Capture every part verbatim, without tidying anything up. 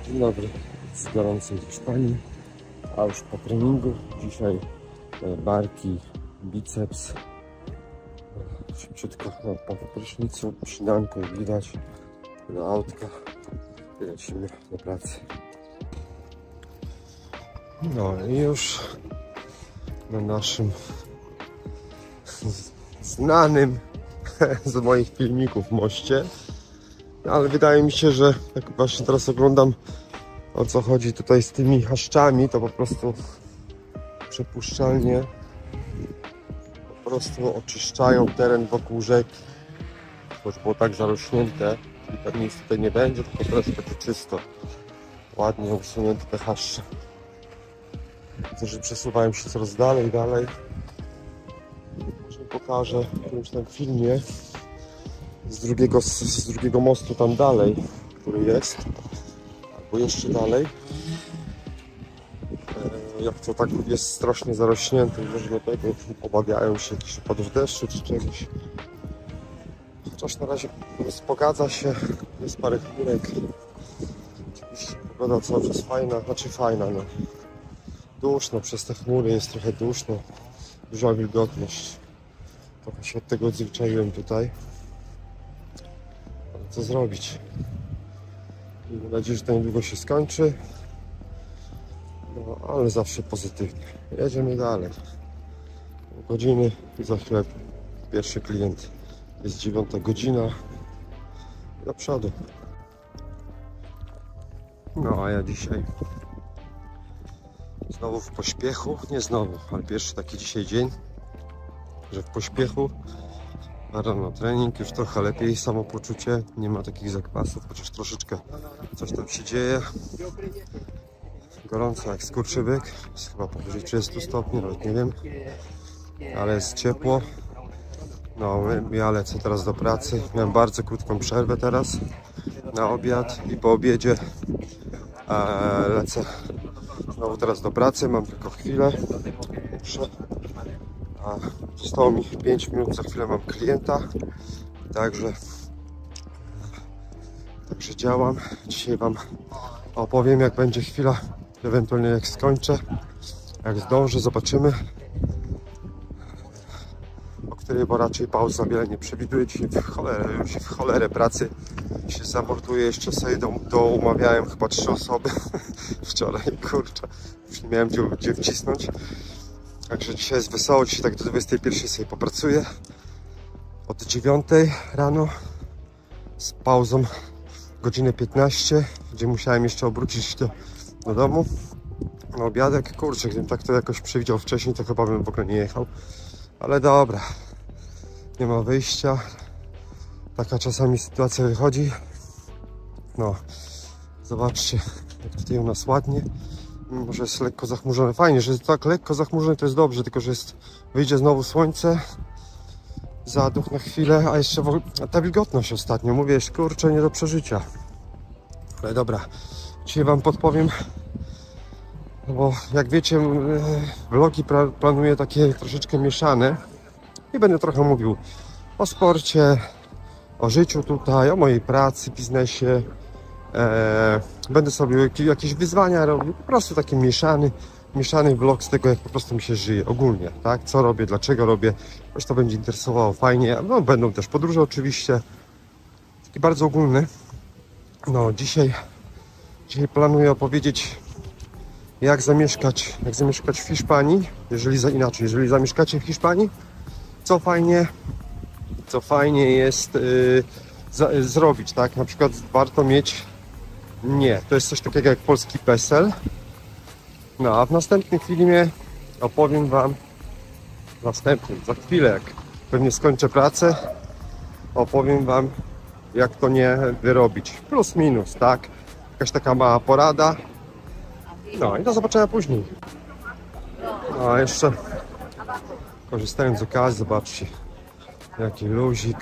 Dzień dobry z gorącej Hiszpanii, a już po treningu. Dzisiaj barki, biceps, szybciutko no, po prysznicu, śniadanko jak widać, do autka i lecimy do pracy. No i już na naszym znanym z moich filmików moście. No, ale wydaje mi się, że jak właśnie teraz oglądam, o co chodzi tutaj z tymi chaszczami, to po prostu przepuszczalnie po prostu oczyszczają teren wokół rzeki, choć było tak zarośnięte i pewnie nic tutaj nie będzie, tylko teraz będzie czysto, ładnie usunięte te chaszcze. Widzę, że przesuwają się coraz dalej i dalej. Może pokażę w którymś tam filmie z drugiego, z drugiego mostu tam dalej, który jest, albo jeszcze dalej. E, jak to tak jest strasznie zarośnięte, może do tego obawiają się jakichś opadów deszczu czy czegoś. Chociaż na razie pogadza się, jest parę chmurek. Oczywiście pogoda cały czas fajna, znaczy fajna, no. Duszno, przez te chmury jest trochę duszno, duża wilgotność. Trochę się od tego odzwyczaiłem tutaj. Ale co zrobić? Mam nadzieję, że to niedługo się skończy. No, ale zawsze pozytywnie. Jedziemy dalej. Godziny i za chwilę pierwszy klient. Jest dziewiąta godzina. Do przodu. No a ja dzisiaj znowu w pośpiechu. Nie znowu, ale pierwszy taki dzisiaj dzień, że w pośpiechu. Rano trening, już trochę lepiej samopoczucie, nie ma takich zakwasów, chociaż troszeczkę coś tam się dzieje. Gorąco jak skurczybyk, jest chyba powyżej trzydziestu stopni, nawet nie wiem, ale jest ciepło. No, ja lecę teraz do pracy, miałem bardzo krótką przerwę teraz na obiad i po obiedzie e, lecę znowu teraz do pracy, mam tylko chwilę. Muszę. A zostało mi pięć minut, za chwilę mam klienta, także, także działam. Dzisiaj Wam opowiem, jak będzie chwila, ewentualnie jak skończę, jak zdążę, zobaczymy, o której, bo raczej pauz za wiele nie przewiduję. Dzisiaj w cholerę, już w cholerę pracy się zamorduję, jeszcze sobie do, do umawiałem chyba trzy osoby wczoraj, kurczę, już nie miałem gdzie, gdzie wcisnąć. Także dzisiaj jest wesoło, dzisiaj tak do dwudziestej pierwszej sobie popracuję. Od dziewiątej rano z pauzą godzinę piętnaście, gdzie musiałem jeszcze obrócić do, do domu na obiadek. Kurczę, gdybym tak to jakoś przewidział wcześniej, to chyba bym w ogóle nie jechał. Ale dobra, nie ma wyjścia. Taka czasami sytuacja wychodzi. No, zobaczcie, jak tutaj u nas ładnie. Mimo że jest lekko zachmurzone. Fajnie, że jest tak lekko zachmurzone, to jest dobrze, tylko że jest, wyjdzie znowu słońce, zaduch na chwilę, a jeszcze w ogóle, a ta wilgotność ostatnio, mówię, kurczę, nie do przeżycia. Ale dobra, dzisiaj Wam podpowiem, bo jak wiecie, vlogi planuję takie troszeczkę mieszane i będę trochę mówił o sporcie, o życiu tutaj, o mojej pracy, biznesie. Eee, będę sobie jakieś wyzwania robił, po prostu taki mieszany, mieszany vlog z tego, jak po prostu mi się żyje ogólnie, tak? Co robię, dlaczego robię, ktoś to będzie interesowało, fajnie, no będą też podróże oczywiście, taki bardzo ogólny. No dzisiaj, dzisiaj planuję opowiedzieć, jak zamieszkać, jak zamieszkać w Hiszpanii, jeżeli za, inaczej, jeżeli zamieszkacie w Hiszpanii, co fajnie, co fajnie jest yy, za, zrobić, tak? Na przykład warto mieć. Nie, to jest coś takiego jak polski PESEL. No a w następnym filmie opowiem Wam, następnym, za chwilę, jak pewnie skończę pracę, opowiem Wam, jak to nie wyrobić. Plus, minus, tak? Jakaś taka mała porada. No i do zobaczenia później. No a jeszcze korzystając z okazji, zobaczcie, jaki luzik.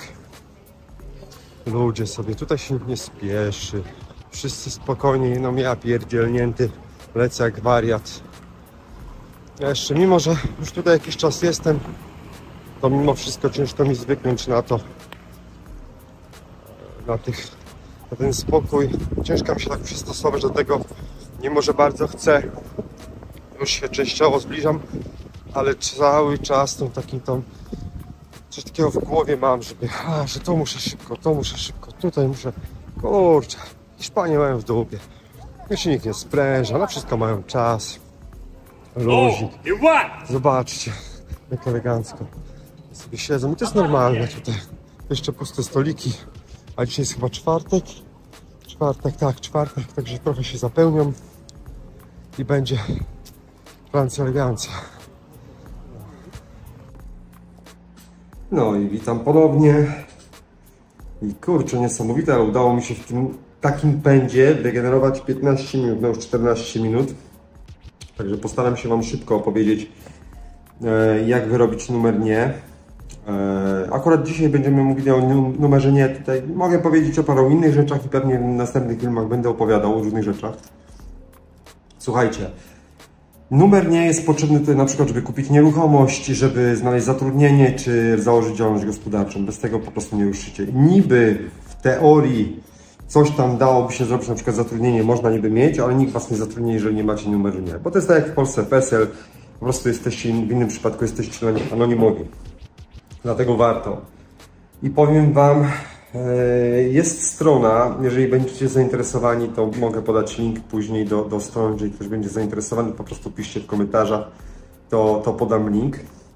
Ludzie sobie, tutaj się nie spieszy. Wszyscy spokojnie, no ja pierdzielnięty, lecę jak wariat. Ja jeszcze, mimo że już tutaj jakiś czas jestem, to mimo wszystko ciężko mi zwyknąć na to, na tych na ten spokój. Ciężko mi się tak przystosować do tego, mimo że bardzo chcę. Już się częściowo zbliżam, ale cały czas tą takim tą coś takiego w głowie mam, żeby, a, że to muszę szybko, to muszę szybko, tutaj muszę, kurczę, Hiszpanie mają w dupie. Ja się nikt nie spręża, na wszystko mają czas. Luzik. Zobaczcie, jak elegancko sobie siedzą. I to jest normalne tutaj. Jeszcze puste stoliki. A dzisiaj jest chyba czwartek. Czwartek, tak, czwartek, także trochę się zapełnią. I będzie Francja elegancja. No i witam ponownie. I kurczę, niesamowite, ale udało mi się w tym takim pędzie wygenerować piętnaście minut, no już czternaście minut. Także postaram się Wam szybko opowiedzieć, jak wyrobić numer nie. Akurat dzisiaj będziemy mówili o numerze nie. Tutaj mogę powiedzieć o paru innych rzeczach i pewnie w następnych filmach będę opowiadał o różnych rzeczach. Słuchajcie, numer nie jest potrzebny tutaj na przykład, żeby kupić nieruchomość, żeby znaleźć zatrudnienie, czy założyć działalność gospodarczą. Bez tego po prostu nie ruszycie. Niby w teorii coś tam dałoby się zrobić, na przykład zatrudnienie można niby mieć, ale nikt Was nie zatrudni, jeżeli nie macie numeru nie. Bo to jest tak jak w Polsce P E S E L, po prostu jesteście, w innym przypadku jesteście anonimowi. Dlatego warto. I powiem Wam, jest strona, jeżeli będziecie zainteresowani, to mogę podać link później do, do strony, jeżeli ktoś będzie zainteresowany, po prostu piszcie w komentarzach, to, to podam link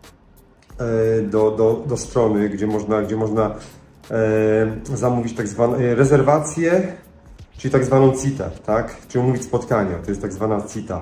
do, do, do strony, gdzie można, gdzie można zamówić tak zwaną rezerwację, czyli tak zwaną citę, tak? Czyli umówić spotkanie, to jest tak zwana cita.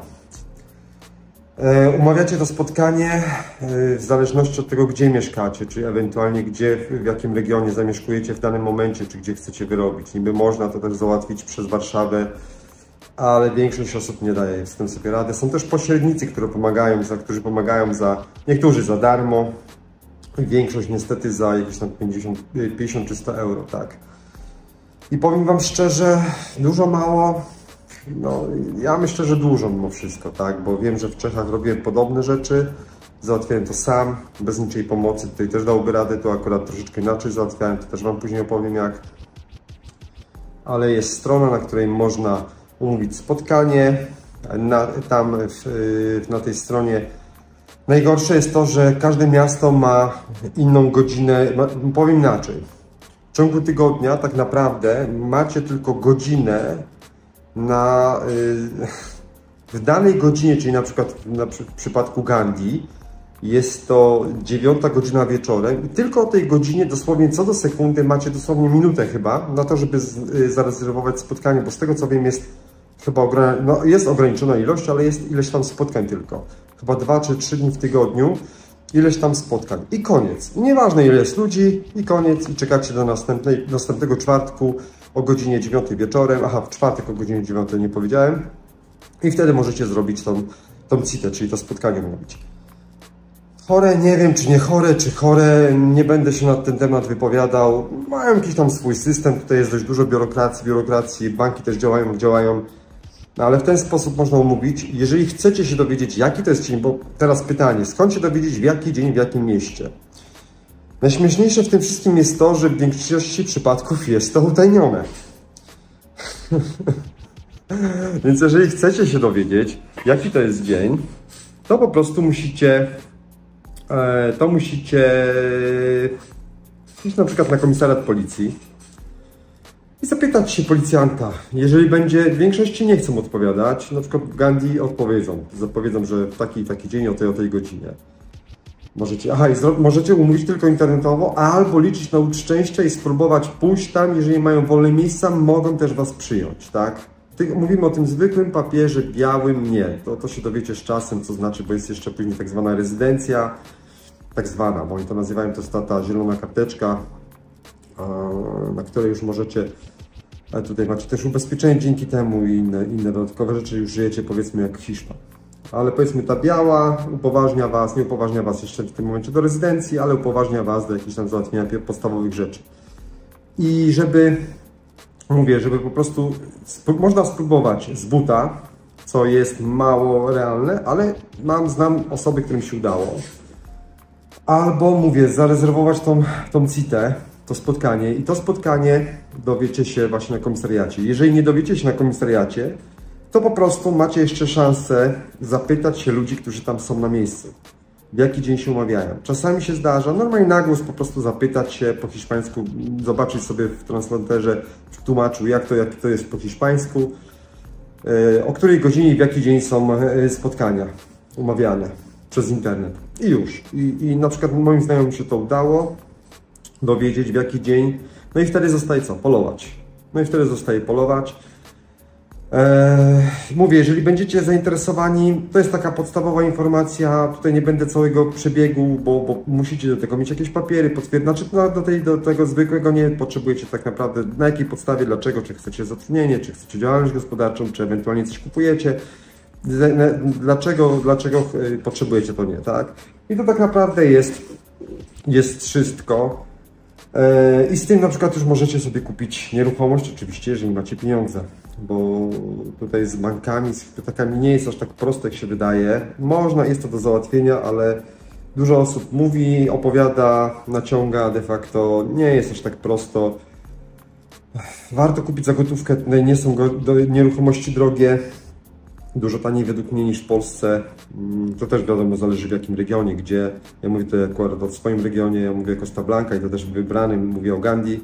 Umawiacie to spotkanie w zależności od tego, gdzie mieszkacie, czy ewentualnie gdzie, w jakim regionie zamieszkujecie w danym momencie, czy gdzie chcecie wyrobić. Niby można to też załatwić przez Warszawę, ale większość osób nie daje z tym sobie rady. Są też pośrednicy, które pomagają, za, którzy pomagają za, niektórzy za darmo, większość niestety za jakieś tam pięćdziesiąt czy sto euro, tak. I powiem Wam szczerze, dużo, mało. No, ja myślę, że dużo mimo wszystko, tak, bo wiem, że w Czechach robiłem podobne rzeczy, załatwiałem to sam, bez niczej pomocy, tutaj też dałoby radę, to akurat troszeczkę inaczej załatwiałem, to też Wam później opowiem jak. Ale jest strona, na której można umówić spotkanie, na, tam w, na tej stronie najgorsze jest to, że każde miasto ma inną godzinę, ma, powiem inaczej, w ciągu tygodnia tak naprawdę macie tylko godzinę na, w danej godzinie, czyli na przykład na przy, w przypadku Gandhi jest to dziewiąta godzina wieczorem i tylko o tej godzinie dosłownie co do sekundy macie dosłownie minutę chyba na to, żeby z, zarezerwować spotkanie, bo z tego co wiem jest chyba no, jest ograniczona ilość, ale jest ileś tam spotkań tylko. Chyba dwa czy trzy dni w tygodniu, ileś tam spotkań i koniec. I nieważne ile jest ludzi i koniec i czekacie do następnej, następnego czwartku o godzinie dziewiątej wieczorem, aha, w czwartek o godzinie dziewiątej nie powiedziałem i wtedy możecie zrobić tą, tą citę, czyli to spotkanie robić. Chore, nie wiem czy nie chore, czy chore, nie będę się na ten temat wypowiadał, mają jakiś tam swój system, tutaj jest dość dużo biurokracji, biurokracji, banki też działają, jak działają, no ale w ten sposób można umówić. Jeżeli chcecie się dowiedzieć jaki to jest dzień, bo teraz pytanie, skąd się dowiedzieć w jaki dzień, w jakim mieście? Najśmieszniejsze w tym wszystkim jest to, że w większości przypadków jest to utajnione. Więc jeżeli chcecie się dowiedzieć, jaki to jest dzień, to po prostu musicie, to musicie iść na przykład na komisariat policji i zapytać się policjanta. Jeżeli będzie, w większości nie chcą odpowiadać, na przykład w Gandhi odpowiedzą, zapowiedzą, że w taki i taki dzień o tej o tej godzinie. Możecie, aha, i możecie umówić tylko internetowo, albo liczyć na łód szczęścia i spróbować pójść tam, jeżeli mają wolne miejsca, mogą też Was przyjąć, tak? Mówimy o tym zwykłym papierze białym, nie. To, to się dowiecie z czasem, co znaczy, bo jest jeszcze później tak zwana rezydencja, tak zwana, bo oni to nazywają, to jest ta, ta zielona karteczka, na której już możecie, ale tutaj macie też ubezpieczenie dzięki temu i inne, inne dodatkowe rzeczy, już żyjecie powiedzmy jak Hiszpan. Ale powiedzmy ta biała upoważnia Was, nie upoważnia Was jeszcze w tym momencie do rezydencji, ale upoważnia Was do jakichś tam załatwienia podstawowych rzeczy. I żeby, mówię, żeby po prostu, można spróbować z buta, co jest mało realne, ale mam, znam osoby, którym się udało. Albo, mówię, zarezerwować tą, tą citę, to to spotkanie i to spotkanie dowiecie się właśnie na komisariacie. Jeżeli nie dowiecie się na komisariacie, to po prostu macie jeszcze szansę zapytać się ludzi, którzy tam są na miejscu, w jaki dzień się umawiają. Czasami się zdarza, normalnie na głos po prostu zapytać się po hiszpańsku, zobaczyć sobie w translatorze, w tłumaczu, jak to, jak to jest po hiszpańsku, o której godzinie i w jaki dzień są spotkania umawiane przez internet. I już. I, i na przykład moim znajomym się to udało dowiedzieć, w jaki dzień. No i wtedy zostaje co? Polować. No i wtedy zostaje polować. Eee, mówię, jeżeli będziecie zainteresowani, to jest taka podstawowa informacja, tutaj nie będę całego przebiegu, bo, bo musicie do tego mieć jakieś papiery, potwierdzać, znaczy no, do, tej, do tego zwykłego nie potrzebujecie tak naprawdę, na jakiej podstawie, dlaczego, czy chcecie zatrudnienie, czy chcecie działalność gospodarczą, czy ewentualnie coś kupujecie, dlaczego, dlaczego potrzebujecie to nie, tak? I to tak naprawdę jest, jest wszystko. I z tym na przykład już możecie sobie kupić nieruchomość, oczywiście, jeżeli macie pieniądze, bo tutaj z bankami, z hypotekami nie jest aż tak prosto, jak się wydaje. Można, jest to do załatwienia, ale dużo osób mówi, opowiada, naciąga, de facto nie jest aż tak prosto. Warto kupić za gotówkę, tutaj nie są nieruchomości drogie, dużo taniej według mnie niż w Polsce. To też wiadomo, zależy w jakim regionie, gdzie. Ja mówię to akurat o swoim regionie, ja mówię Costa Blanca i to też wybranym, mówię o Gandii.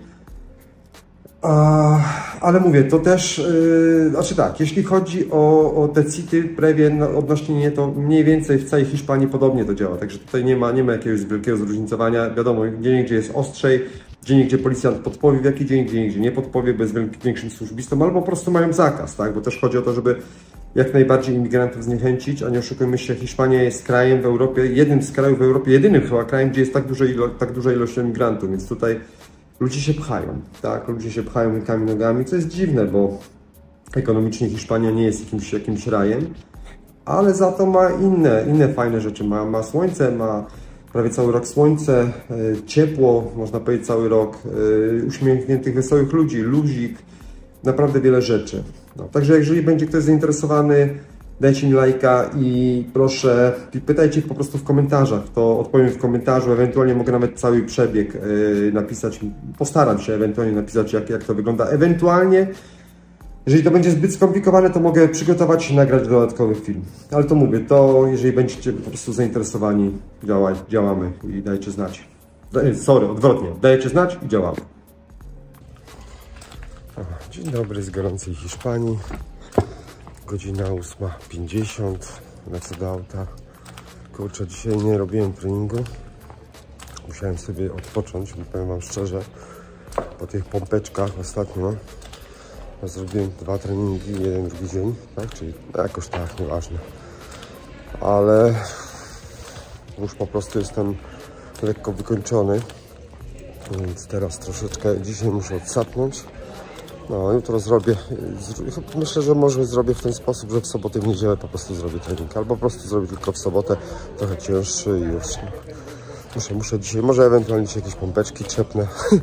A, ale mówię, to też, yy, znaczy tak, jeśli chodzi o, o te city prawie no, odnośnie nie, to mniej więcej w całej Hiszpanii podobnie to działa, także tutaj nie ma, nie ma jakiegoś wielkiego zróżnicowania. Wiadomo, gdzie gdzie jest ostrzej, gdzie gdzie policjant podpowie w jaki dzień, gdzie gdzie nie podpowie, bez większym służbistom, albo po prostu mają zakaz, tak, bo też chodzi o to, żeby jak najbardziej imigrantów zniechęcić, a nie oszukujmy się, Hiszpania jest krajem w Europie, jednym z krajów w Europie, jedynym chyba krajem, gdzie jest tak, duże ilo, tak duża ilość imigrantów, więc tutaj ludzie się pchają, tak, ludzie się pchają rękami, nogami, co jest dziwne, bo ekonomicznie Hiszpania nie jest jakimś, jakimś rajem, ale za to ma inne, inne fajne rzeczy, ma, ma słońce, ma prawie cały rok słońce, ciepło, można powiedzieć cały rok, uśmiechniętych, wesołych ludzi, luzik, naprawdę wiele rzeczy. No, także jeżeli będzie ktoś zainteresowany, dajcie mi lajka i proszę, pytajcie po prostu w komentarzach, to odpowiem w komentarzu, ewentualnie mogę nawet cały przebieg yy, napisać, postaram się ewentualnie napisać, jak, jak to wygląda. Ewentualnie, jeżeli to będzie zbyt skomplikowane, to mogę przygotować i nagrać dodatkowy film. Ale to mówię, to jeżeli będziecie po prostu zainteresowani, działaj, działamy i dajcie znać. Sorry, odwrotnie, dajecie znać i działamy. Dzień dobry z gorącej Hiszpanii. Godzina ósma pięćdziesiąt. Lecę do auta. Kurczę, dzisiaj nie robiłem treningu. Musiałem sobie odpocząć, bo powiem wam szczerze, po tych pompeczkach ostatnio zrobiłem dwa treningi, jeden, drugi dzień, tak? Czyli jakoś tak, nieważne. Ale już po prostu jestem lekko wykończony, więc teraz troszeczkę dzisiaj muszę odsapnąć. No, jutro zrobię, myślę, że może zrobię w ten sposób, że w sobotę i w niedzielę po prostu zrobię trening, albo po prostu zrobię tylko w sobotę, trochę cięższy i już. Muszę, muszę dzisiaj, może ewentualnie dzisiaj jakieś pompeczki trzepnę.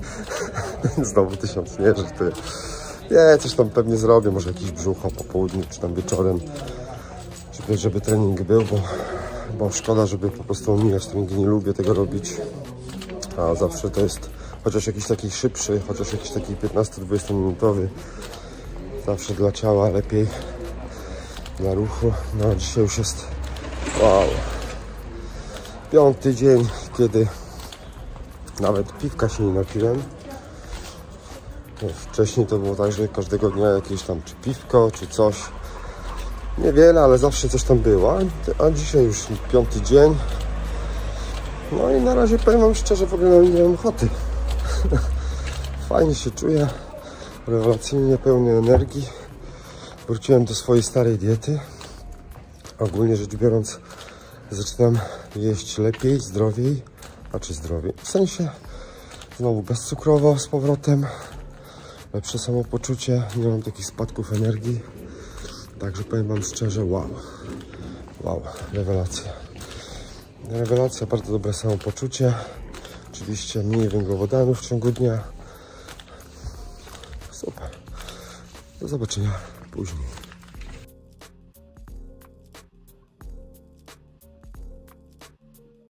Znowu tysiąc, nie, że ty. Nie, coś tam pewnie zrobię, może jakiś brzucho po południu, czy tam wieczorem, żeby, żeby trening był, bo, bo szkoda, żeby po prostu omijać treningi, nie lubię tego robić, a zawsze to jest chociaż jakiś taki szybszy, chociaż jakiś taki piętnasto-dwudziestominutowy, zawsze dla ciała lepiej, dla ruchu. No dzisiaj już jest, wow, piąty dzień, kiedy nawet piwka się nie napiłem. Wcześniej to było tak, że każdego dnia jakieś tam czy piwko, czy coś, niewiele, ale zawsze coś tam było, a dzisiaj już piąty dzień. No i na razie powiem wam szczerze, w ogóle nie mam ochoty. Fajnie się czuję, rewelacyjnie pełny energii. Wróciłem do swojej starej diety. Ogólnie rzecz biorąc, zaczynam jeść lepiej, zdrowiej, a czy zdrowiej, w sensie znowu bezcukrowo z powrotem, lepsze samopoczucie, nie mam takich spadków energii. Także powiem wam szczerze, wow, wow, rewelacja. Rewelacja, bardzo dobre samopoczucie. Oczywiście mniej węglowodanów w ciągu dnia. Super. Do zobaczenia później.